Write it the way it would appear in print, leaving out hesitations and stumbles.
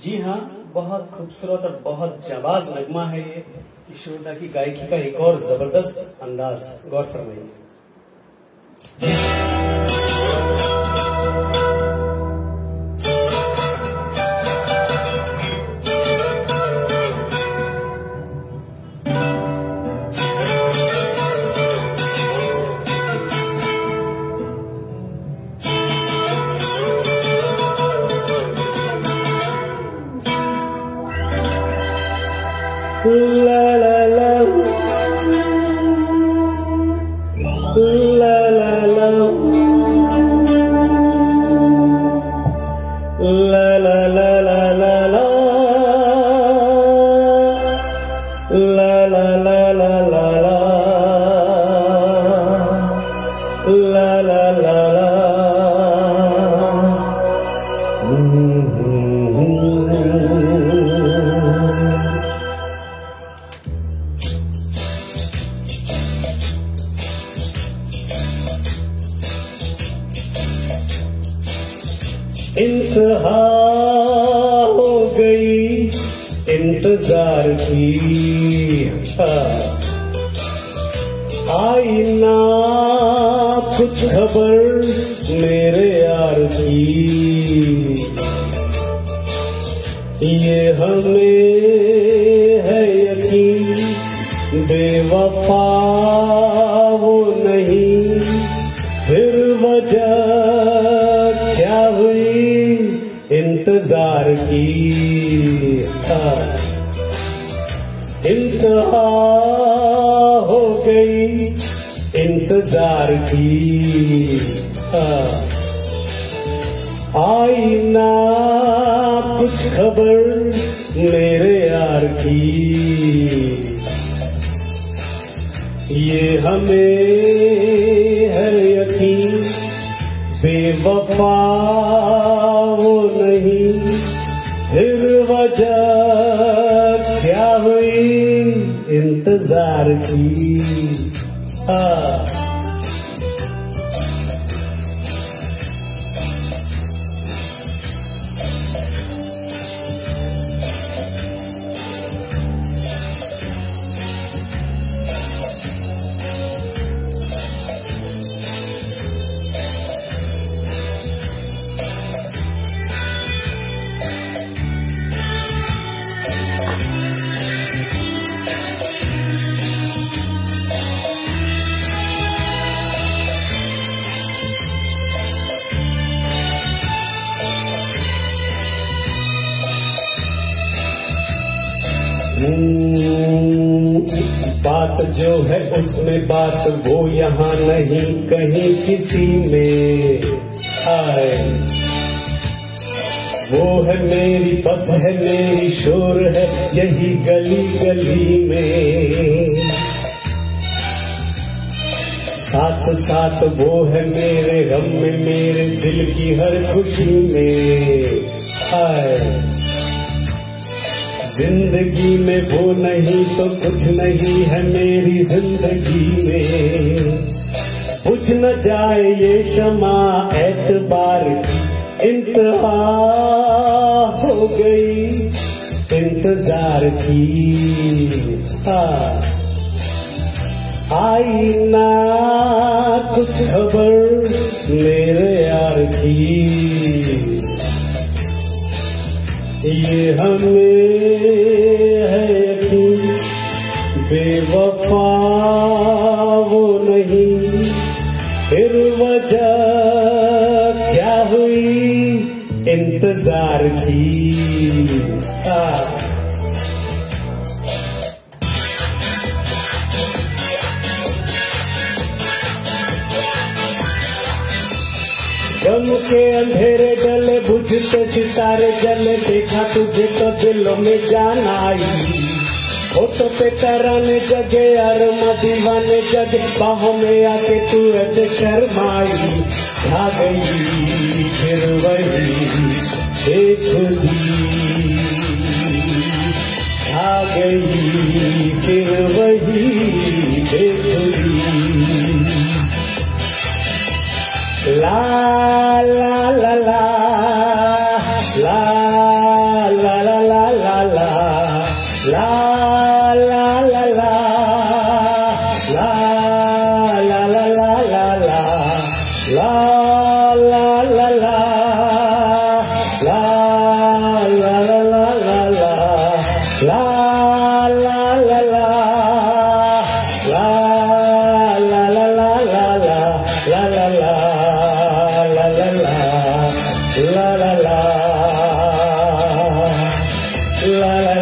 जी हाँ, बहुत खूबसूरत और बहुत जाबाज नगमा है ये। किशोरदा की गायकी का एक और जबरदस्त अंदाज, गौर फरमाइए। La la la, la la la, la la la la la la, la la la la la la, la la la la। इंतहा हो गई इंतजार की, आई ना कुछ खबर मेरे यार की। ये हमें है यकीन बेवफा वो नहीं, फिर वजह क्या हुई इंतजार की। इंतहा हो गई इंतजार की, आई ना कुछ खबर मेरे यार की। ये हमें है यकीन बेवफा वो नहीं, फिर वजह क्या हुई इंतजार की। बात जो है उसमें बात वो यहाँ नहीं कहीं किसी में आए। वो है मेरी बस है मेरी शोर है यही गली गली में। साथ साथ वो है मेरे गम में मेरे दिल की हर खुशी में आए। जिंदगी में वो नहीं तो कुछ नहीं है मेरी जिंदगी में। बुझ न जाए ये शमा एतबार, इंतहा हो गई इंतजार की। आई ना कुछ खबर मेरे यार की। ये हमें है यकीन बेवफा वो नहीं, फिर वजह क्या हुई इंतजार की। गम के अंधेरे डले बुझते सितारे जले, देखा तुझे तो दिलों में जान आई। होठों पे तराने जगे अरमा दीवाने जगे, बाहों में आके तू ऐसे शर्माई। छा गई फिर वही बेखुदी, छा गई फिर वही बेखुदी। ला ला ला ला ला ला la la la la la la la la la la la la la la la la la la la